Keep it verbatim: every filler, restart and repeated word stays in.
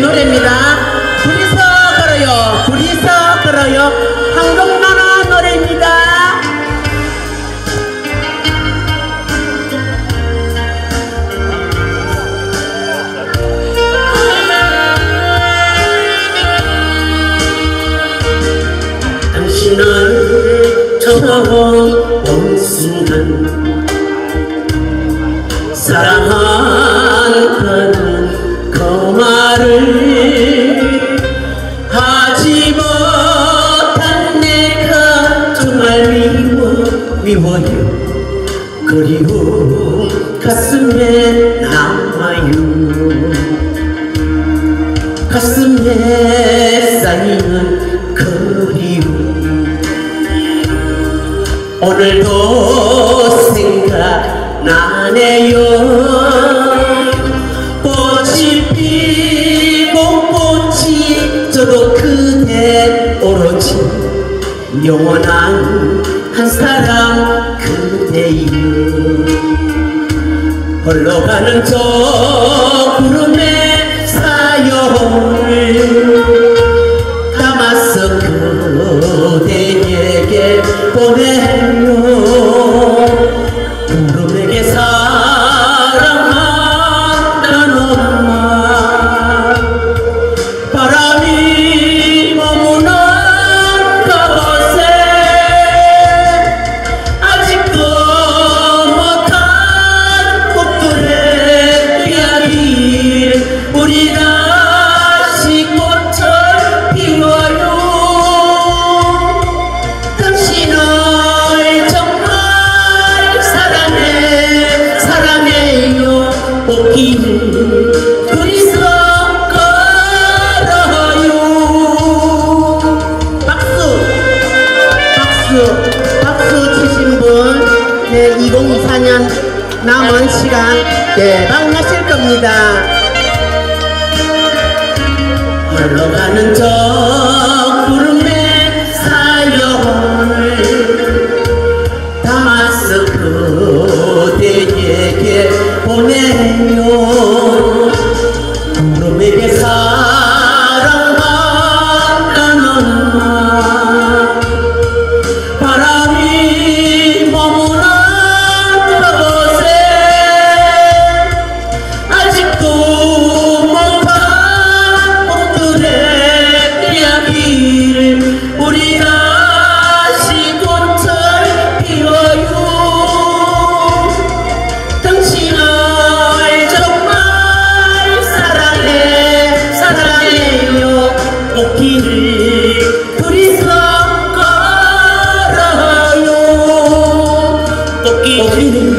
노래입니다. 둘이서 걸어요. 둘이서 걸어요. 한국나라 노래입니다. 당신을 처음 본 순간 사랑한다는 그 말을 하지 못한 내가 정말 미워 미워요. 그리워 가슴에 남아요. 가슴에 쌓이는 그리움 오늘도 생각나네요. 꽃이 피고 꽃이 저도 그대 오로지 영원한 한 사람 그대여. 흘러가는 저 구름의 사연을 담아서 그대에게 보내요. 구름에게 사랑한다는 말 바람이 머무는 그곳에 아직도 못한 꽃들의 이야기를 우리 다시 꽃을 피워요. 당신을 정말 사랑해 사랑해요. 꽃길을 둘이서 걸어요. 박수 박수 박수 치신 분, 네, 이천이십사 년 남은 시간 대박 나실 겁니다. 흘러가는 저 구름의 사연을 담아서 그대에게 보내요. 구름에게 사랑한다는 말 바람이 머무는 그곳에 아직도 못한 꽃들의 이야기를 우리 다시 꽃을 피워요. 당신을 정말 사랑해 사랑해요. 꽃길을 둘이서 걸어요. 꽃길을